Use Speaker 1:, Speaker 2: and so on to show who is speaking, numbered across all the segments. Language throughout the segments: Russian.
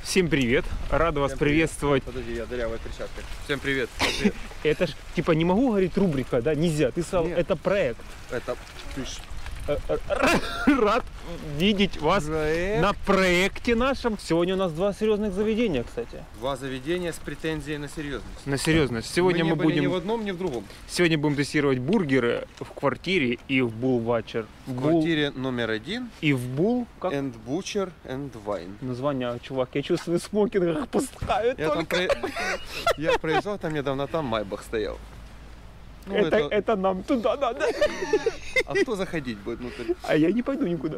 Speaker 1: Всем привет! Рад вас приветствовать.
Speaker 2: Подожди, я дырявая перчатка. Всем привет.
Speaker 1: Это ж, типа, не могу говорить рубрика, да? Нельзя. Ты сказал, это проект.
Speaker 2: Это...
Speaker 1: Рад видеть вас на проекте нашем. Сегодня у нас два серьезных заведения, кстати.
Speaker 2: Два заведения с претензией на серьезность.
Speaker 1: На серьезность. Сегодня мы
Speaker 2: были
Speaker 1: будем...
Speaker 2: ни в одном, ни в другом.
Speaker 1: Сегодня будем тестировать бургеры в квартире и в Булвачер.
Speaker 2: В квартире номер 1.
Speaker 1: И в Бул... Как?
Speaker 2: And Butcher and Wine.
Speaker 1: Название, чувак, я чувствую, в смокингах пускают только.
Speaker 2: Я проезжал там недавно, там Майбах стоял. Ну,
Speaker 1: это нам туда надо.
Speaker 2: А кто заходить будет внутрь?
Speaker 1: А я не пойду никуда.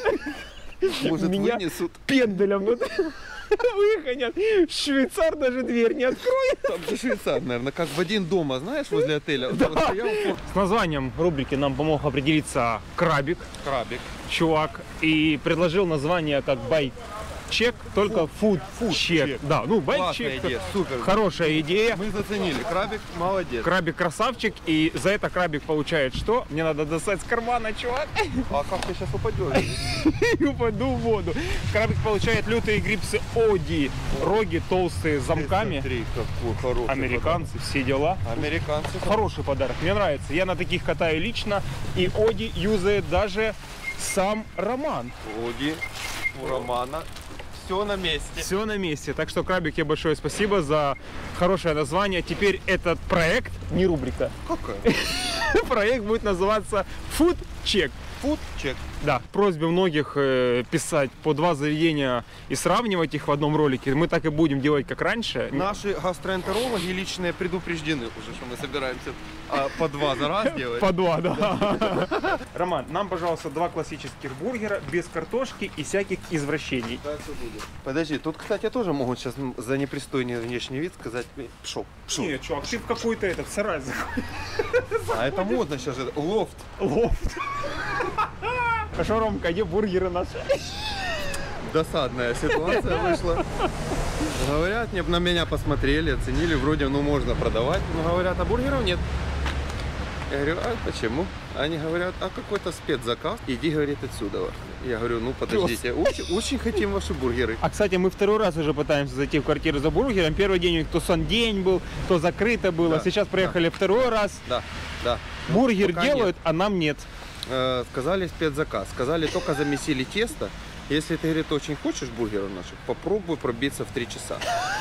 Speaker 2: Может,
Speaker 1: меня
Speaker 2: вынесут?
Speaker 1: Пенделем выгонят. Швейцар даже дверь не откроет.
Speaker 2: Там же швейцар, наверное, как в один дома, знаешь, возле отеля.
Speaker 1: Да.
Speaker 2: Вот стоял,
Speaker 1: С названием рубрики нам помог определиться Крабик.
Speaker 2: Крабик.
Speaker 1: Чувак. И предложил название как байчек, только фуд чек. Да, ну байчек.
Speaker 2: Супер.
Speaker 1: Хорошая идея.
Speaker 2: Мы заценили. Крабик молодец.
Speaker 1: Крабик красавчик. И за это Крабик получает что? Мне надо достать с кармана, чувак.
Speaker 2: А как ты сейчас упадешь?
Speaker 1: И упаду в воду. Крабик получает лютые грипсы Оди. Роги толстые с замками.
Speaker 2: Смотри, какой хороший.
Speaker 1: Американцы,
Speaker 2: подарок.
Speaker 1: все дела.
Speaker 2: Американцы.
Speaker 1: Хороший подарок, мне нравится. Я на таких катаю лично. И Оди юзает даже сам Роман.
Speaker 2: Оди у Романа. Все на месте.
Speaker 1: Все на месте. Так что, Крабик, тебе большое спасибо за хорошее название. Теперь этот проект, не рубрика.
Speaker 2: Какая?
Speaker 1: Проект будет называться Food Check.
Speaker 2: Food Check.
Speaker 1: Да, в просьбе многих писать по два заведения и сравнивать их в одном ролике. Мы так и будем делать, как раньше.
Speaker 2: Наши гастроэнтерологи личные предупреждены уже, что мы собираемся по два за раз делать.
Speaker 1: По два, да. Роман, нам, пожалуйста, два классических бургера без картошки и всяких извращений.
Speaker 2: Подожди, тут, кстати, тоже могут сейчас за непристойный внешний вид сказать пшел.
Speaker 1: Нет, чувак, ты в какой-то этот сарай заходишь.
Speaker 2: А это модно сейчас же. Лофт.
Speaker 1: Лофт. А что, Ромка, где бургеры наши?
Speaker 2: Досадная ситуация вышла. Говорят, на меня посмотрели, оценили, вроде, ну, можно продавать, но говорят, а бургеров нет. Я говорю, а почему? Они говорят, а какой-то спецзаказ, иди, говорит, отсюда. Я говорю, ну, подождите, очень хотим ваши бургеры.
Speaker 1: А, кстати, мы второй раз уже пытаемся зайти в квартиру за бургером. Первый день у них то сон-день был, то закрыто было.
Speaker 2: Да,
Speaker 1: сейчас приехали второй раз.
Speaker 2: Да, да.
Speaker 1: Бургер делают,
Speaker 2: нет.
Speaker 1: А нам нет.
Speaker 2: Сказали спецзаказ, сказали, только замесили тесто. Если ты, говорит, очень хочешь бургеров наших, попробуй пробиться в 3 часа.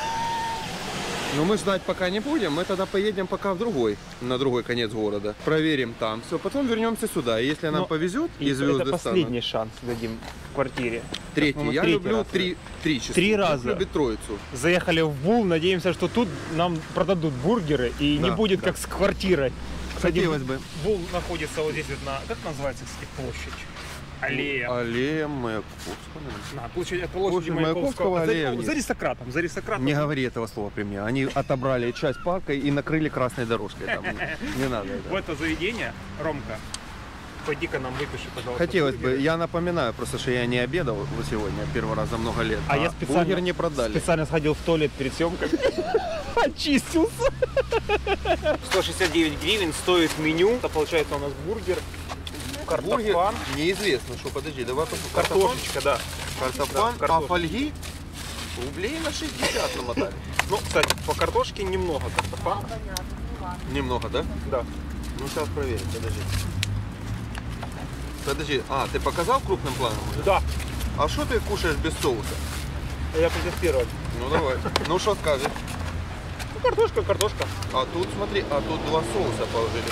Speaker 2: Но мы ждать пока не будем, мы тогда поедем пока на другой конец города. Проверим там все, потом вернемся сюда. И если нам повезет, и звезды
Speaker 1: это последний шанс дадим в квартире.
Speaker 2: Третий. Я люблю 3 часа.
Speaker 1: 3 раза.
Speaker 2: Любит троицу.
Speaker 1: Заехали в Бул, надеемся, что тут нам продадут бургеры и не будет как с квартирой. Кстати,
Speaker 2: Хотелось бы.
Speaker 1: Бул находится вот здесь вот на... Как называется, кстати, площадь? Аллея.
Speaker 2: Аллея Маяковского.
Speaker 1: Площадь Маяковского.
Speaker 2: Аллея.
Speaker 1: За аристократом.
Speaker 2: Не говори этого слова при мне. Они отобрали часть парка и накрыли красной дорожкой. Там. Не надо это.
Speaker 1: В это заведение, Ромка, пойди-ка нам выпиши, пожалуйста.
Speaker 2: Хотелось бы. Я напоминаю просто, что я не обедал сегодня первый раз за много лет.
Speaker 1: А я
Speaker 2: бургер не продали.
Speaker 1: Специально сходил в туалет перед съемкой. Очистился. 169 гривен стоит меню. Это получается у нас бургер. Картофан.
Speaker 2: Неизвестно, что, подожди, давай посмотрим.
Speaker 1: Картошечка, да.
Speaker 2: Картофан,
Speaker 1: да,
Speaker 2: а фольги рублей на 60 намотали.
Speaker 1: Ну, кстати, по картошке немного картофана.
Speaker 2: Немного, да?
Speaker 1: Да.
Speaker 2: Ну, сейчас проверим, подожди. Подожди, ты показал крупным планом уже?
Speaker 1: Да.
Speaker 2: А что ты кушаешь без соуса?
Speaker 1: Я протестировать.
Speaker 2: Ну, давай. Ну, что скажешь?
Speaker 1: Ну, картошка.
Speaker 2: А тут, смотри, тут 2 соуса положили.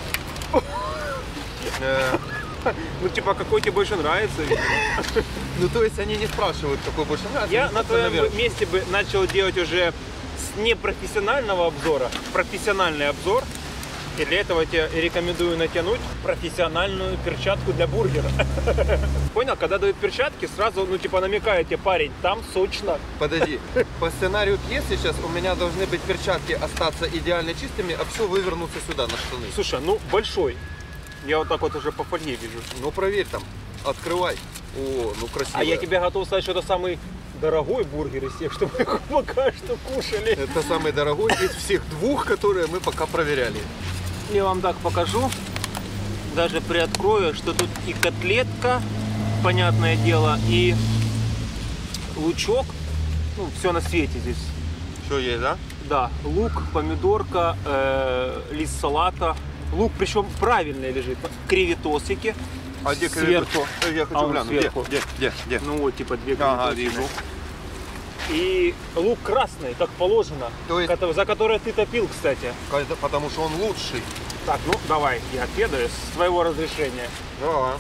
Speaker 1: Ну, типа, какой тебе больше нравится?
Speaker 2: Ну, то есть они не спрашивают, какой больше нравится.
Speaker 1: Я на твоем месте бы начал делать уже с непрофессионального обзора профессиональный обзор. И для этого я тебе рекомендую натянуть профессиональную перчатку для бургера. Понял? Когда дают перчатки, сразу, ну, типа, намекает тебе, парень, там сочно.
Speaker 2: Подожди, по сценарию пьесы сейчас у меня должны быть перчатки остаться идеально чистыми, а все вывернуться сюда на штаны.
Speaker 1: Слушай, ну, большой. Я вот так вот уже по фольге вижу.
Speaker 2: Ну, проверь там, открывай. О, ну, красиво.
Speaker 1: А я тебе готов сказать, что это самый дорогой бургер из тех, что мы пока что кушали.
Speaker 2: Это самый дорогой из всех 2, которые мы пока проверяли.
Speaker 1: Я вам так покажу, даже приоткрою, что тут и котлетка, понятное дело, и лучок, Ну, все на свете здесь.
Speaker 2: Что есть, да?
Speaker 1: Да, лук, помидорка, лист салата. Лук, причем правильный лежит. Креветосики.
Speaker 2: А где
Speaker 1: сверху.
Speaker 2: Я хочу
Speaker 1: А он
Speaker 2: глянуть.
Speaker 1: сверху.
Speaker 2: Где?
Speaker 1: Ну вот, типа две
Speaker 2: Ага,
Speaker 1: креветосины.
Speaker 2: вижу.
Speaker 1: И лук красный, как положено.
Speaker 2: То есть-
Speaker 1: За который ты топил, кстати.
Speaker 2: Потому что он лучший.
Speaker 1: Так, ну давай, я отведаю с твоего разрешения.
Speaker 2: Да.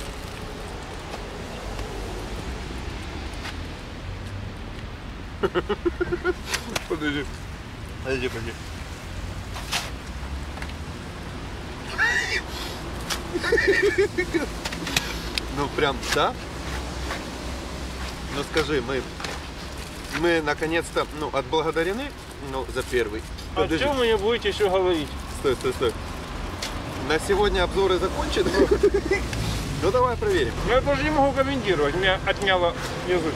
Speaker 2: Подожди. Подожди. Ну прям, да? Ну скажи, мы наконец-то, ну, отблагодарены, ну, за первый.
Speaker 1: О чем вы мне будете еще говорить?
Speaker 2: Стой. На сегодня обзоры закончены. Ну давай проверим.
Speaker 1: Я тоже не могу комментировать, меня отняло язык.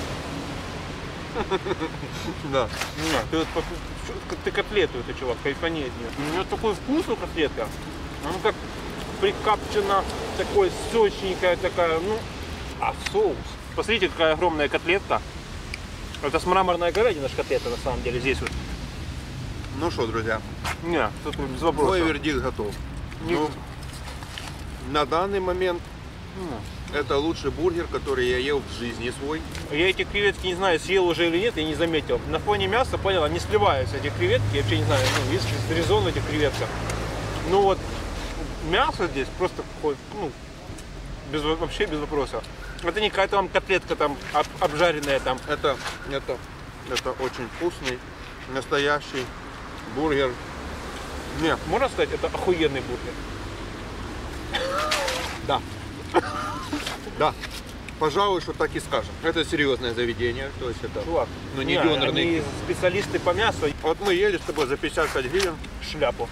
Speaker 2: Да.
Speaker 1: Нет, ты котлету, это чувак, кайфани от нее. У нее такой вкус у котлетка. Она как прикапчена, такой сочненькая такая, ну, а соус. Посмотрите, какая огромная котлетка. Это с мраморной говядиной котлета на самом деле здесь вот.
Speaker 2: Ну что, друзья,
Speaker 1: Не, тут без вопросов.
Speaker 2: мой вердикт готов. Ну, на данный момент это лучший бургер, который я ел в жизни свой.
Speaker 1: Я эти креветки не знаю, съел уже или нет, я не заметил. На фоне мяса, понял, они сливаются, эти креветки. Я вообще не знаю, ну, есть резон в этих креветках. Ну вот, мясо здесь просто какое, ну, вообще без вопроса. Это не какая-то вам котлетка там обжаренная там.
Speaker 2: Это очень вкусный, настоящий бургер. Не,
Speaker 1: Можно сказать, это охуенный бургер.
Speaker 2: да, пожалуй, что так и скажем. Это серьезное заведение, то есть это,
Speaker 1: Чувак,
Speaker 2: ну, не дёнерный.
Speaker 1: они специалисты по мясу.
Speaker 2: Вот мы ели с тобой за 55 гривен.
Speaker 1: Шляпу.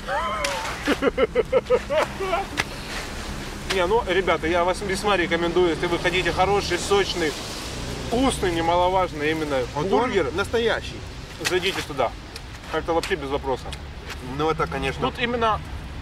Speaker 1: Не, ну, ребята, я вас весьма рекомендую, если вы хотите хороший, сочный, вкусный, немаловажный именно
Speaker 2: Вот
Speaker 1: бургер,
Speaker 2: он настоящий.
Speaker 1: зайдите туда. Это вообще без вопроса.
Speaker 2: Ну это, конечно,
Speaker 1: Тут именно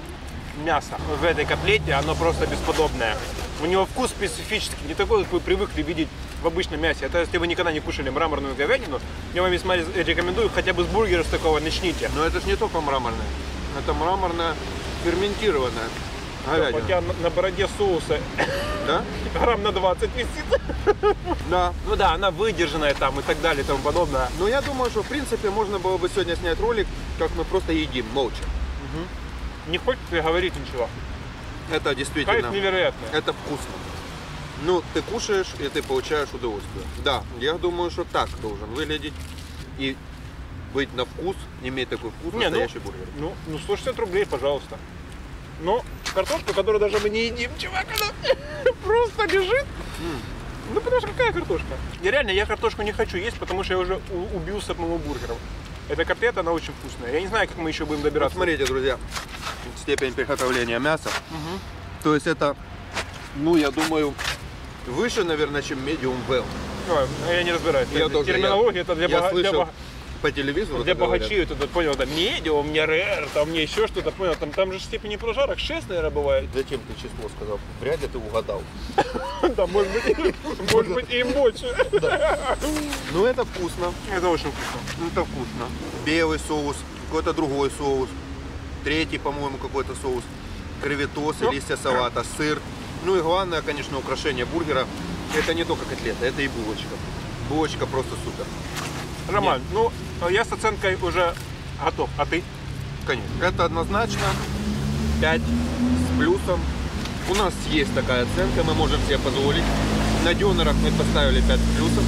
Speaker 1: мясо в этой котлете, оно просто бесподобное. У него вкус специфический, не такой, как вы привыкли видеть в обычном мясе. Это если вы никогда не кушали мраморную говядину, я вам весьма рекомендую, хотя бы с бургера с такого начните.
Speaker 2: но это же не только мраморное. Это мраморное ферментированное
Speaker 1: У
Speaker 2: говядина.
Speaker 1: тебя на бороде соуса
Speaker 2: Да?
Speaker 1: грамм на 20 висит.
Speaker 2: Да.
Speaker 1: Ну да, она выдержанная там и так далее и тому подобное.
Speaker 2: Но я думаю, что в принципе можно было бы сегодня снять ролик, как мы просто едим молча.
Speaker 1: Не хочется говорить ничего.
Speaker 2: Это
Speaker 1: Кайф
Speaker 2: действительно,
Speaker 1: невероятный.
Speaker 2: это вкусно. Ну, ты кушаешь, и ты получаешь удовольствие. Да, я думаю, что так должен выглядеть и быть на вкус, иметь такой вкус
Speaker 1: Не,
Speaker 2: настоящий бургер.
Speaker 1: Ну, 160 рублей, пожалуйста. Но картошку, которую даже мы не едим, чувак, она просто лежит. Ну, потому что какая картошка? Я картошку не хочу есть, потому что я уже убился одному бургером. Эта котлета, она очень вкусная. Я не знаю, как мы еще будем
Speaker 2: Вот
Speaker 1: добираться.
Speaker 2: смотрите, друзья, степень приготовления мяса. То есть это, ну, я думаю, выше, наверное, чем medium well.
Speaker 1: Я не разбираюсь.
Speaker 2: Я тоже,
Speaker 1: Терминология это для,
Speaker 2: я
Speaker 1: бога- для
Speaker 2: слышал
Speaker 1: бога-
Speaker 2: по телевизору.
Speaker 1: для
Speaker 2: это говорят.
Speaker 1: богачей, это, понял, там медиум, мне рэр, там мне еще что-то, понял, там же степени прожарок 6, наверное, бывает.
Speaker 2: Зачем ты число сказал? Вряд ли ты угадал.
Speaker 1: Да, может быть и больше.
Speaker 2: Ну, это вкусно.
Speaker 1: Это очень вкусно.
Speaker 2: Это вкусно. Белый соус, какой-то другой соус. Третий, по-моему, какой-то соус. Креветосы, листья салата, сыр. Ну и главное, конечно, украшение бургера. Это не только котлета, это и булочка. Булочка просто супер.
Speaker 1: Роман, ну, я с оценкой уже готов. А ты?
Speaker 2: Конечно. Это однозначно 5 с плюсом. У нас есть такая оценка, мы можем себе позволить. На дёнерах мы поставили 5 с плюсом.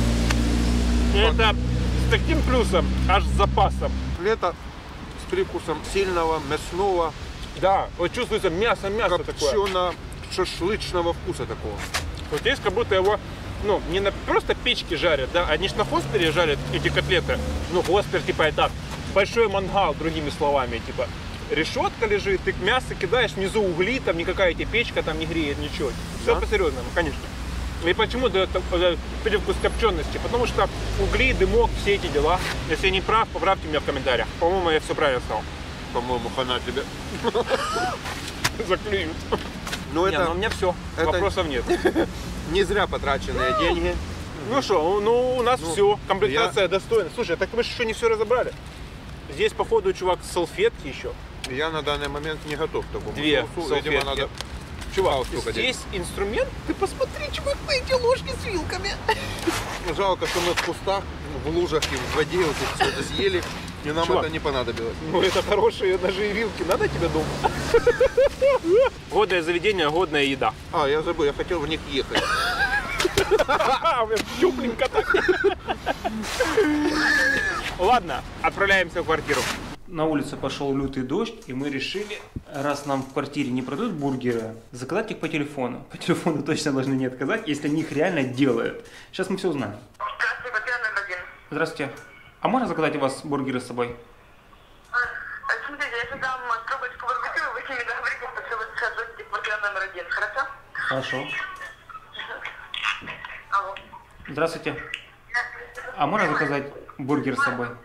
Speaker 1: Это с таким плюсом, аж с запасом.
Speaker 2: Лето с привкусом сильного мясного,
Speaker 1: Да, вот чувствуется мясо такое.
Speaker 2: копчено-шашлычного вкуса такого.
Speaker 1: Вот есть, как будто его, ну, не на просто печке жарят, да, они ж на хоспере жарят эти котлеты. Ну, хоспер, типа, это большой мангал, другими словами, типа. Решетка лежит, ты мясо кидаешь, внизу угли, там никакая тебе печка там не греет, ничего. Все
Speaker 2: Да?
Speaker 1: по-серьезному, конечно. И почему дает привкус копчености? Потому что угли, дымок, все эти дела. Если я не прав, поправьте меня в комментариях. По-моему, я все правильно сказал.
Speaker 2: По-моему, хана тебе.
Speaker 1: Заклюют.
Speaker 2: Ну
Speaker 1: Не,
Speaker 2: это
Speaker 1: ну у меня все,
Speaker 2: это-
Speaker 1: вопросов нет.
Speaker 2: не зря потраченные деньги.
Speaker 1: Ну что, ну у нас все, комплектация достойна. Слушай, так мы же еще не все разобрали. Здесь, походу, чувак, салфетки еще.
Speaker 2: Я на данный момент не готов к такому
Speaker 1: Две
Speaker 2: соусу. Видимо,
Speaker 1: салфетки.
Speaker 2: надо...
Speaker 1: Чувак,
Speaker 2: Сколько
Speaker 1: здесь инструмент. Ты посмотри, чувак, на эти ложки с вилками.
Speaker 2: Жалко, что мы в кустах, в лужах и в воде вот это все это съели, и нам
Speaker 1: Чувак,
Speaker 2: это не понадобилось.
Speaker 1: Ну это хорошие ножи и вилки. Надо тебе дома? Годное заведение, годная еда.
Speaker 2: А, я забыл, я хотел в них ехать.
Speaker 1: Тепленько так. Ладно, отправляемся в квартиру. На улице пошел лютый дождь, и мы решили, раз нам в квартире не продают бургеры, заказать их по телефону. По телефону точно должны не отказать, если они их реально делают. Сейчас мы все узнаем.
Speaker 3: Здравствуйте, квартира номер 1.
Speaker 1: Здравствуйте. А можно заказать у вас бургеры с собой?
Speaker 3: Смотрите, я сейчас дам трубочку барбекю, вы с ними договоритесь, потому что вы сейчас зайдете в квартиру номер 1, хорошо?
Speaker 1: Хорошо.
Speaker 3: Алло.
Speaker 1: Здравствуйте. А можно заказать бургер с собой?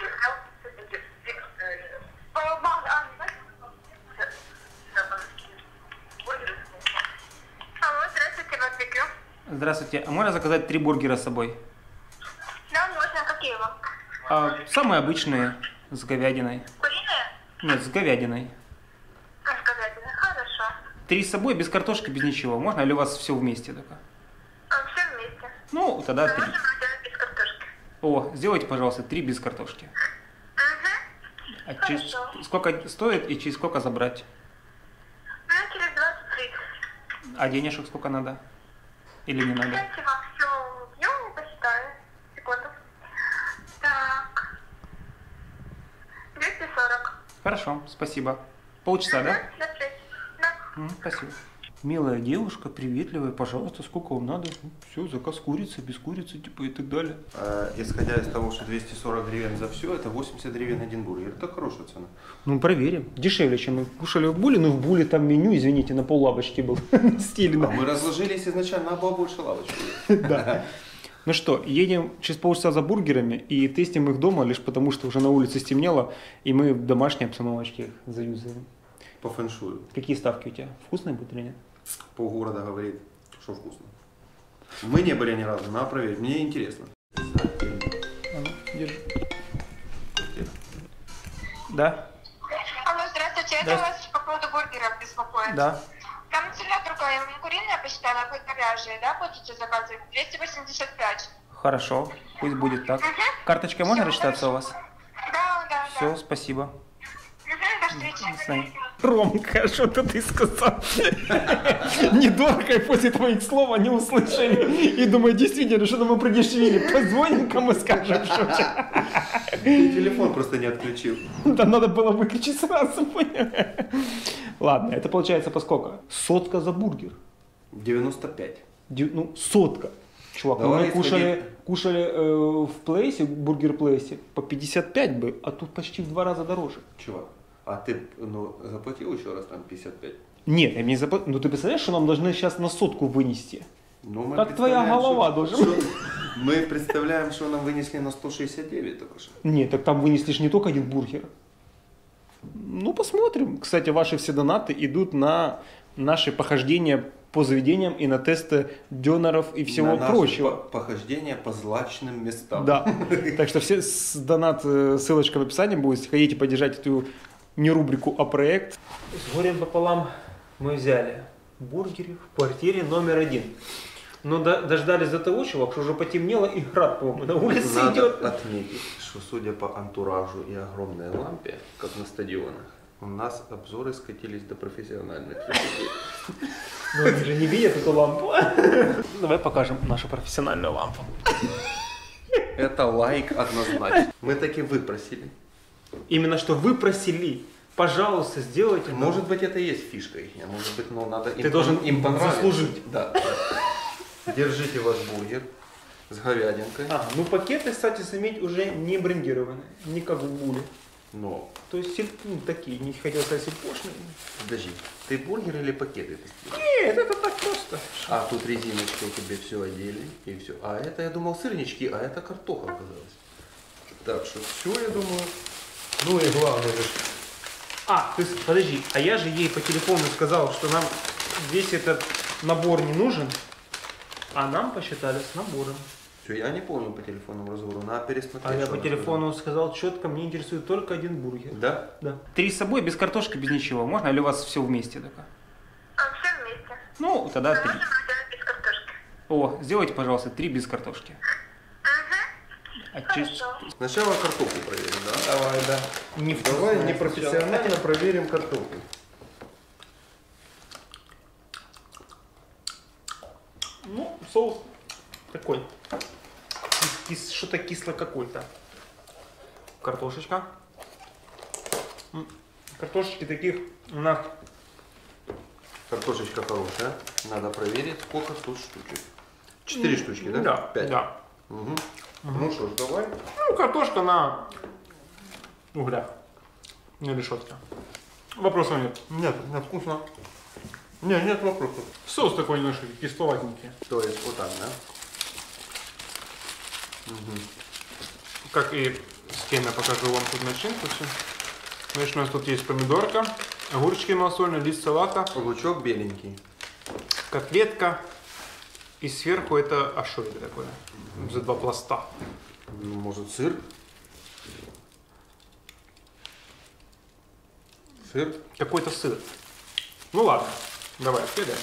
Speaker 3: Алло, здравствуйте, барбекю.
Speaker 1: Здравствуйте. А можно заказать 3 бургера с собой?
Speaker 3: Да, можно, какие вам?
Speaker 1: Самые обычные, с говядиной.
Speaker 3: Куриные?
Speaker 1: Нет, с говядиной.
Speaker 3: Как сказать? Хорошо.
Speaker 1: 3 с собой, без картошки, без ничего. Можно или у вас все вместе только?
Speaker 3: Все вместе.
Speaker 1: Ну, тогда 3.
Speaker 3: Можем сделать без картошки.
Speaker 1: О, сделайте, пожалуйста, 3 без картошки.
Speaker 3: Угу.
Speaker 1: А сколько стоит и через сколько забрать?
Speaker 3: Ну, через 20-30.
Speaker 1: А денежек сколько надо? Или не надо?
Speaker 3: Дайте вам все вбью и посчитаю. Секунду. Так. 240.
Speaker 1: Хорошо, спасибо. Полчаса, да?
Speaker 3: До встречи. Да.
Speaker 1: Спасибо. Милая девушка, приветливая, пожалуйста, сколько вам надо? Все, заказ курицы, без курицы, типа и так далее.
Speaker 2: Исходя из того, что 240 гривен за все, это 80 гривен один бургер. Это хорошая цена.
Speaker 1: Ну, проверим. Дешевле, чем мы кушали в Буле, но в Буле там меню, извините, на поллавочки был стилено.
Speaker 2: Мы разложились изначально на побольше лавочку.
Speaker 1: Да. Ну что, едем через полчаса за бургерами и тестим их дома, лишь потому что уже на улице стемнело, и мы в домашней обстановочке их заюзаем.
Speaker 2: По фэншую.
Speaker 1: Какие ставки у тебя? Вкусные будут или нет?
Speaker 2: Полгорода говорит, что вкусно. Мы не были ни разу, надо проверить. Мне интересно.
Speaker 1: А ну, держи. Да?
Speaker 3: Алло, здравствуйте. Это вас по поводу бургеров беспокоит?
Speaker 1: Да.
Speaker 3: Там цена другая. Я вам куриная посчитала, вы говяжья, да, будете заказывать? 285.
Speaker 1: Хорошо, пусть будет так. Карточкой можно рассчитаться у вас?
Speaker 3: Да.
Speaker 1: Все, спасибо.
Speaker 3: До встречи.
Speaker 1: Ромка, что-то ты сказал. Недорого после твоих слов они услышали. И думаю, действительно, что-то мы продешевили. Позвоним кому скажем, что
Speaker 2: Ты телефон просто не отключил.
Speaker 1: да надо было выключить сразу. Ладно, это получается по сколько? 100 за бургер.
Speaker 2: 95.
Speaker 1: Ну, 100. Чувак,
Speaker 2: Давай
Speaker 1: мы кушали в плейсе, бургер плейсе, по 55 бы, а тут почти в 2 раза дороже.
Speaker 2: Чувак, а ты заплатил еще раз там 55?
Speaker 1: Нет, я не заплатил. Ну ты представляешь, что нам должны сейчас на 100 вынести?
Speaker 2: Ну, мы
Speaker 1: Как твоя
Speaker 2: представляем,
Speaker 1: голова
Speaker 2: что-
Speaker 1: должна.
Speaker 2: что- Мы представляем, что нам вынесли на 169 только что.
Speaker 1: Нет, так там вынесли ж не только один бургер. Ну, посмотрим. Кстати, ваши все донаты идут на наши похождения по заведениям и на тесты дёнеров и всего
Speaker 2: На наши
Speaker 1: прочего.
Speaker 2: похождения по злачным местам.
Speaker 1: Да. Так что все донат, ссылочка в описании будет. Если хотите поддержать эту не рубрику, а проект. С горем пополам мы взяли бургеры в квартире номер 1. Но дождались до того, чувак, что уже потемнело и град, по-моему, на улице
Speaker 2: Надо
Speaker 1: идет.
Speaker 2: отметить, что судя по антуражу и огромной лампе, как на стадионах, у нас обзоры скатились до профессиональных людей.
Speaker 1: Но они же не видят эту лампу. Давай покажем нашу профессиональную лампу.
Speaker 2: Это лайк однозначно. Мы таки выпросили.
Speaker 1: Именно что вы просили. Пожалуйста, сделайте.
Speaker 2: Может быть, это и есть фишка их. Может быть, ну, надо
Speaker 1: Ты должен
Speaker 2: им понравиться.
Speaker 1: заслужить.
Speaker 2: Да. Держите ваш бургер с говядинкой.
Speaker 1: Ну пакеты, кстати, заметь, уже не брендированы. Не как в Буле.
Speaker 2: Но,
Speaker 1: То есть такие, не хотел сказать сельпошные.
Speaker 2: подожди, ты бургер или пакеты тестируешь?
Speaker 1: Нет, это так просто.
Speaker 2: А тут резиночкой тебе все одели и все. А это, я думал, сырнички, а это картоха оказалась. Так что все, я думаю. Ну и главное же.
Speaker 1: То есть, подожди, а я же ей по телефону сказал, что нам весь этот набор не нужен, а нам посчитали с набором.
Speaker 2: Все, я не помню по телефонному разговору, надо пересмотреть.
Speaker 1: А я
Speaker 2: что
Speaker 1: по
Speaker 2: она
Speaker 1: телефону сказал четко, мне интересует только один бургер.
Speaker 2: сказала. Да?
Speaker 1: Да. 3 с собой, без картошки, без ничего. Можно или у вас все вместе только?
Speaker 3: Все вместе.
Speaker 1: Ну, тогда 3.
Speaker 3: Можем сделать без картошки.
Speaker 1: О, сделайте, пожалуйста, 3 без картошки. А
Speaker 3: Хорошо.
Speaker 2: Сначала картофель проверим, да?
Speaker 1: Давай, да. Не
Speaker 2: Давай непрофессионально проверим картофель.
Speaker 1: Ну, соус такой. Что-то кисло какой-то. Картошечка. Картошечки таких у нас...
Speaker 2: Картошечка хорошая. Надо проверить, сколько тут штучек. 4 штучки, да?
Speaker 1: Да,
Speaker 2: 5.
Speaker 1: да.
Speaker 2: Угу. Ну что ж, давай.
Speaker 1: Ну, картошка на углях. На решетке. Вопросов нет.
Speaker 2: Нет, нет, вкусно. Нет вопросов.
Speaker 1: Соус такой немножко кисловатенький.
Speaker 2: То есть вот так, да?
Speaker 1: Как и с кем я покажу вам тут начинку всю. Значит, у нас тут есть помидорка, огурчики малосольные, лист салата,
Speaker 2: Лучок беленький.
Speaker 1: котлетка. И сверху это, а что это такое? За 2 пласта.
Speaker 2: Ну, может, сыр? Сыр?
Speaker 1: Какой-то сыр. Ну ладно, давай, следуем.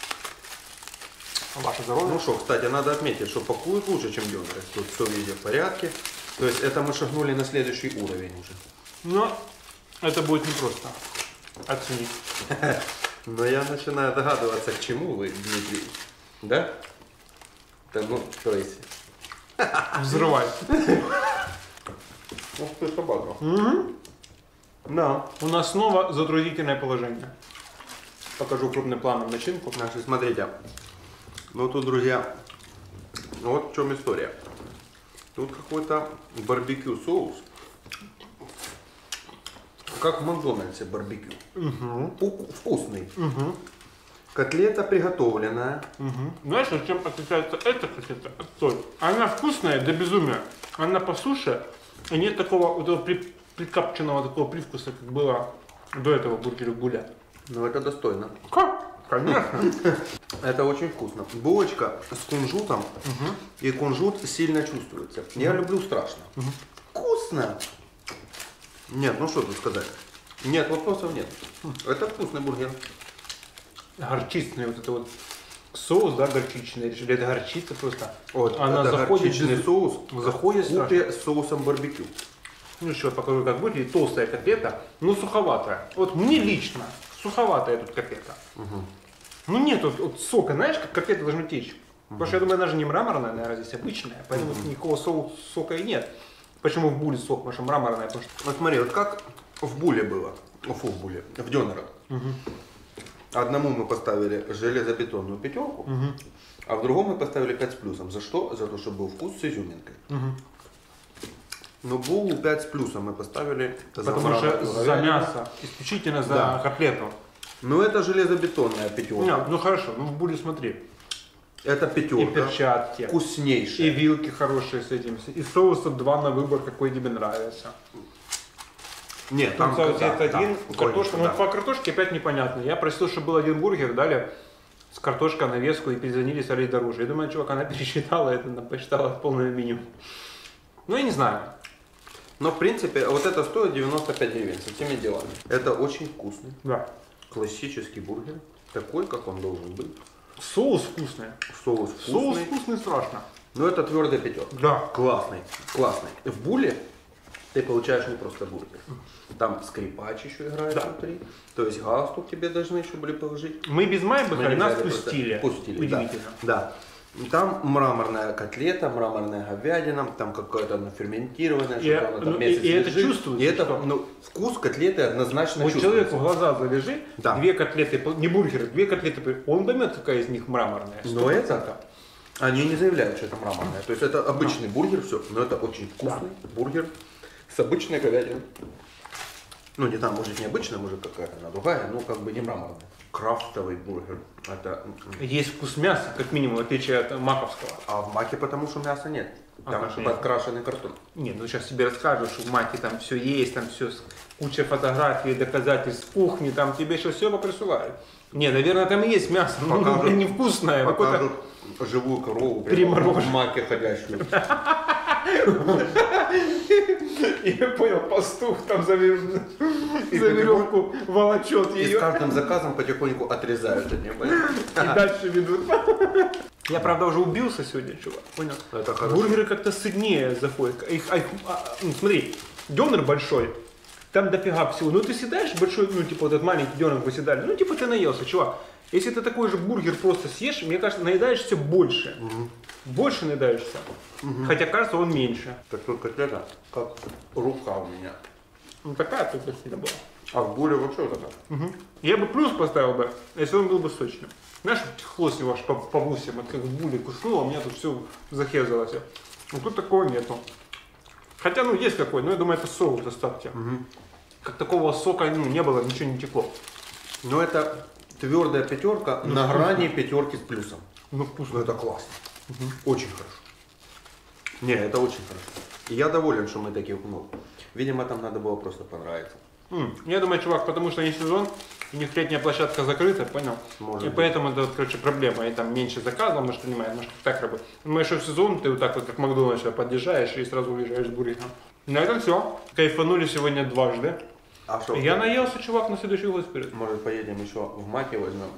Speaker 1: Ваше здоровье.
Speaker 2: Ну что, кстати, надо отметить, что пакуют лучше, чем дёнеры. Тут все везде в порядке. То есть это мы шагнули на следующий уровень уже.
Speaker 1: Но это будет непросто оценить.
Speaker 2: Но я начинаю догадываться, к чему вы, Дмитрий. Да? Да ну, то есть...
Speaker 1: Взрывай.
Speaker 2: Ух ты, собака. Да.
Speaker 1: У нас снова затруднительное положение. Покажу крупным планом начинку.
Speaker 2: Значит, смотрите. Ну тут, друзья, вот в чем история. Тут какой-то барбекю соус. Как в Макдональдсе барбекю. Вкусный. Котлета приготовленная.
Speaker 1: Знаешь, чем отличается эта котлета от той? Она вкусная до безумия. Она по суше, и нет такого вот этого прикапченного такого привкуса, как было до этого бургера Гуля.
Speaker 2: Ну это достойно.
Speaker 1: Как? Конечно.
Speaker 2: Это очень вкусно. Булочка с кунжутом. И кунжут сильно чувствуется. Я люблю страшно. Вкусно. Нет, ну что тут сказать. Нет, вопросов нет. Это вкусный бургер.
Speaker 1: Горчичный вот это вот соус, да, горчичный. Решили, это горчица просто.
Speaker 2: Вот,
Speaker 1: Она
Speaker 2: это
Speaker 1: заходит
Speaker 2: горчичный
Speaker 1: без-
Speaker 2: соус
Speaker 1: заходит
Speaker 2: в купе с соусом барбекю.
Speaker 1: Ну еще покажу, как выглядит толстая котлета, но суховатая. Вот мне лично суховатая тут котлета. Ну нет вот сока, знаешь, как котлета должна течь. Потому что я думаю, она же не мраморная, наверное, здесь обычная, поэтому никакого сока и нет. Почему в буле сок, потому что мраморная? Потому что...
Speaker 2: Вот смотри, вот как в буле было. Фу, в буле. В дёнерах. Одному мы поставили железобетонную 5, а в другом мы поставили 5 с плюсом. За что? За то, чтобы был вкус с изюминкой. Но булу 5 с плюсом мы поставили
Speaker 1: Потому что
Speaker 2: мраморную
Speaker 1: за
Speaker 2: говядину.
Speaker 1: мясо, исключительно за
Speaker 2: Да.
Speaker 1: котлету.
Speaker 2: Ну это железобетонная 5.
Speaker 1: Нет, ну хорошо, ну в буле смотри.
Speaker 2: Это
Speaker 1: И
Speaker 2: 5.
Speaker 1: перчатки, и
Speaker 2: Вкуснейшая.
Speaker 1: вилки хорошие с этим, и соусов 2 на выбор, какой тебе нравится.
Speaker 2: Нет,
Speaker 1: Там соус
Speaker 2: да,
Speaker 1: есть один,
Speaker 2: да,
Speaker 1: картошка, ну
Speaker 2: да.
Speaker 1: по картошке опять непонятно. Я просил, чтобы был один бургер, дали с картошкой навеску и перезвонили, стали дороже. Я думаю, чувак, она пересчитала это, она посчитала полное меню. Ну я не знаю.
Speaker 2: Но в принципе вот это стоит 95 гривен со всеми делами. Это очень вкусный,
Speaker 1: Да.
Speaker 2: классический бургер. Такой, как он должен быть.
Speaker 1: Соус вкусный.
Speaker 2: Соус
Speaker 1: Соус
Speaker 2: вкусный.
Speaker 1: вкусный страшно.
Speaker 2: Но это твердая 5.
Speaker 1: Да.
Speaker 2: Классный, классный. В буле ты получаешь не просто бургер. Там скрипач еще играет
Speaker 1: Да.
Speaker 2: внутри. То есть галстук тебе должны еще были положить.
Speaker 1: Мы без майбаха,
Speaker 2: Мы
Speaker 1: нас
Speaker 2: взяли просто-
Speaker 1: пустили.
Speaker 2: Пустили,
Speaker 1: Удивительно.
Speaker 2: Да. Там мраморная котлета, мраморная говядина, там какое-то оно ферментированное,
Speaker 1: И-
Speaker 2: что-то оно там
Speaker 1: ну,
Speaker 2: месяц
Speaker 1: и это
Speaker 2: лежит.
Speaker 1: чувствуется,
Speaker 2: И это,
Speaker 1: что?
Speaker 2: ну, вкус котлеты однозначно
Speaker 1: Вот
Speaker 2: чувствуется.
Speaker 1: человеку в глаза завяжи,
Speaker 2: Да.
Speaker 1: 2 котлеты, не бургеры, 2 котлеты, он поймет, какая из них мраморная.
Speaker 2: Но
Speaker 1: 100%.
Speaker 2: это, они не заявляют, что это мраморное. То есть это обычный бургер, все. Но это очень вкусный бургер с обычной говядиной. Ну, не там, может, необычная, может, какая-то она другая, но как бы не мраморная. Крафтовый бургер. Это...
Speaker 1: Есть вкус мяса, как минимум, в отличие от маковского.
Speaker 2: А в маке потому что мяса нет.
Speaker 1: А
Speaker 2: Там
Speaker 1: как нет?
Speaker 2: подкрашенный картон.
Speaker 1: Не, ну сейчас тебе расскажут, что в маке там все есть, там все, куча фотографий, доказательств кухни, там тебе сейчас все поприсылают. Не, наверное, там и есть мясо, но
Speaker 2: Покажут.
Speaker 1: невкусное.
Speaker 2: Покажут живую корову
Speaker 1: Примороженную.
Speaker 2: в маке ходящую.
Speaker 1: Я понял, пастух там за веревку волочет
Speaker 2: И с
Speaker 1: ее
Speaker 2: каждым заказом потихоньку отрезают от нее.
Speaker 1: и дальше ведут. Я, правда, уже убился сегодня, чувак, понял?
Speaker 2: Это хорошо.
Speaker 1: Бургеры как-то сытнее заходят. Ну, смотри, дёнер большой, там дофига всего. Ну, ты съедаешь большой, ну, типа, вот этот маленький дёнер вы съедали, ну, типа, ты наелся, чувак. Если ты такой же бургер просто съешь, мне кажется, наедаешься больше. Больше наедаешься. Хотя, кажется, он меньше.
Speaker 2: Так тут котлета, как рука у меня.
Speaker 1: Ну, такая тут сильно была.
Speaker 2: А в буле вообще вот такая.
Speaker 1: Я бы плюс поставил бы, если он был бы сочным. Знаешь, хвост его аж по гусям, вот как в буле кушнул, а у меня тут все захезалось. Но тут такого нету. Хотя, ну, есть какой, но я думаю, это соус оставьте. Как такого сока, ну, не было, ничего не текло.
Speaker 2: Но это твердая пятерка на грани пятерки с плюсом.
Speaker 1: Ну, вкусно.
Speaker 2: Ну это классно. Очень хорошо. Не, это очень хорошо. И я доволен, что мы такие, ну, видимо, там надо было просто понравиться.
Speaker 1: Я думаю, чувак, потому что не сезон, у них летняя площадка закрыта, понял?
Speaker 2: Может
Speaker 1: И
Speaker 2: быть.
Speaker 1: поэтому это, вот, короче, проблема. И там меньше заказов, может, понимаешь, может, так работает. Думаю, что в сезон ты вот так вот, как Макдональдс, подъезжаешь и сразу уезжаешь с бургером. На этом все. Кайфанули сегодня дважды.
Speaker 2: А что?
Speaker 1: Я наелся, чувак, на следующий год вперед.
Speaker 2: Может поедем еще в маке возьмем?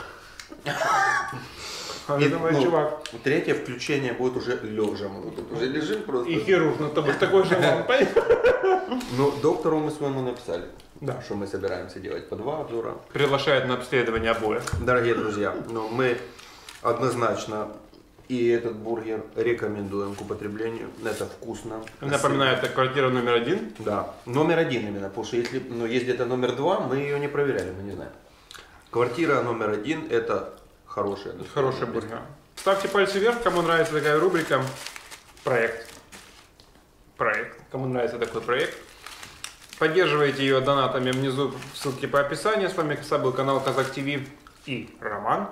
Speaker 1: А
Speaker 2: И,
Speaker 1: я думаю,
Speaker 2: ну,
Speaker 1: чувак.
Speaker 2: Третье включение будет уже лежа. Мы вот тут уже лежим просто.
Speaker 1: И хирург над тобой такой же вам,
Speaker 2: Ну, доктору мы своему написали,
Speaker 1: Да.
Speaker 2: что мы собираемся делать по 2 обзора.
Speaker 1: приглашает на обследование обоих.
Speaker 2: Дорогие друзья, ну, мы однозначно и этот бургер рекомендуем к употреблению. Это вкусно.
Speaker 1: Напоминаю, это квартира номер 1.
Speaker 2: Да, номер 1 именно, потому что если, ну, есть где-то номер 2, мы ее не проверяли, мы не знаем. Квартира номер 1 это хорошая.
Speaker 1: Хороший бургер. Ставьте пальцы вверх, кому нравится такая рубрика. Проект. Кому нравится такой проект. Поддерживайте ее донатами внизу, ссылки по описанию. С вами был канал Казак ТВ и Роман.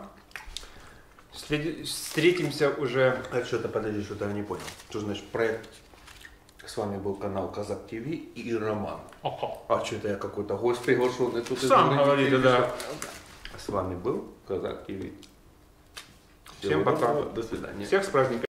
Speaker 1: Встретимся уже.
Speaker 2: А что-то, подожди, что-то я не понял. Что значит проект? С вами был канал Казак ТВ и Роман. А что-то я какой-то гость приглашенный тут.
Speaker 1: Сам
Speaker 2: из
Speaker 1: говорите,
Speaker 2: России.
Speaker 1: да.
Speaker 2: С вами был Казак ТВ.
Speaker 1: Всем пока.
Speaker 2: До свидания.
Speaker 1: Всех с праздником.